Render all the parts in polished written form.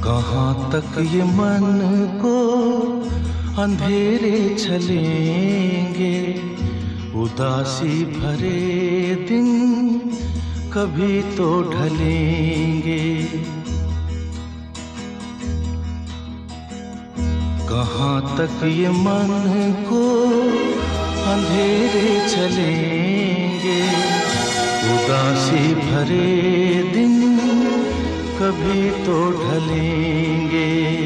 कहाँ तक ये मन को अंधेरे चलेंगे, उदासी भरे दिन कभी तो ढलेंगे। कहाँ तक ये मन को अंधेरे चलेंगे, उदासी भरे दिन कभी तो ढलेंगे।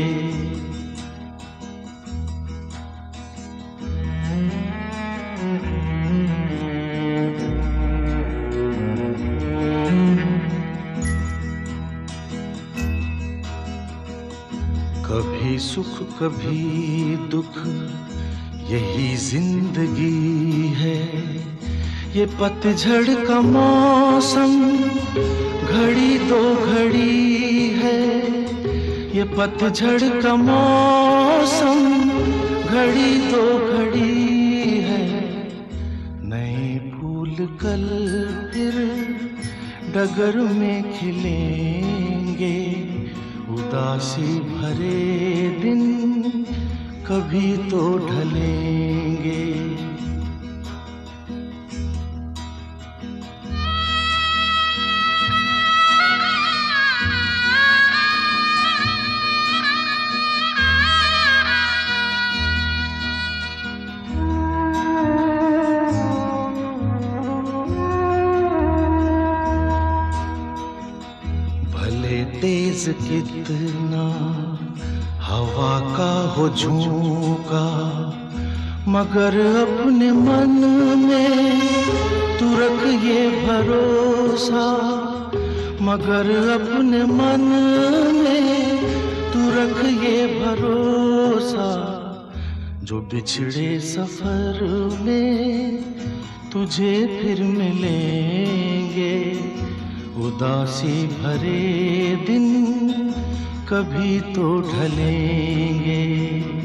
कभी सुख कभी दुख यही जिंदगी है, ये पतझड़ का मौसम घड़ी दो घड़ी है। ये पतझड़ का मौसम घड़ी दो घड़ी है। नए फूल कल फिर डगर में खिलेंगे, उदासी भरे दिन कभी तो ढलेंगे। तेज कितना हवा का हो झोंका, मगर अपने मन में तू रख ये भरोसा, मगर अपने मन में तू रख ये भरोसा। जो बिछड़े सफर में तुझे फिर मिलेंगे, उदासी भरे दिन कभी तो ढलेंगे।